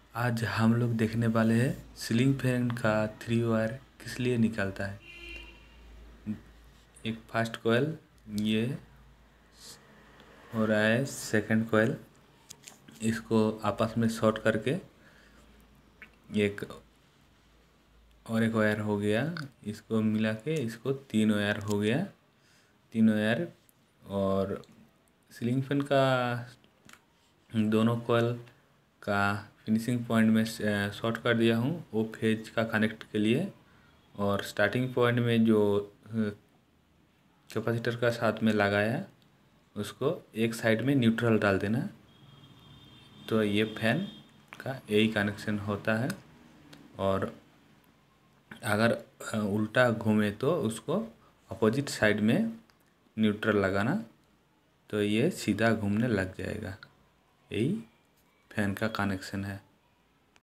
आज हम लोग देखने वाले हैं सीलिंग फैन का 3 वायर किस लिए निकलता है। एक फर्स्ट कॉइल ये हो रहा है, सेकंड कॉइल इसको आपस में शॉर्ट करके एक वायर हो गया, इसको मिला के इसको 3 वायर हो गया, 3 वायर। और सीलिंग फैन का दोनों कॉइल का फिनिशिंग पॉइंट में शॉर्ट कर दिया हूँ वो फेज का कनेक्ट के लिए। और स्टार्टिंग पॉइंट में जो कैपेसिटर का साथ में लगाया उसको एक साइड में न्यूट्रल डाल देना, तो ये फैन का यही कनेक्शन होता है। और अगर उल्टा घूमे तो उसको अपोजिट साइड में न्यूट्रल लगाना, तो ये सीधा घूमने लग जाएगा। यही फैन का कनेक्शन है।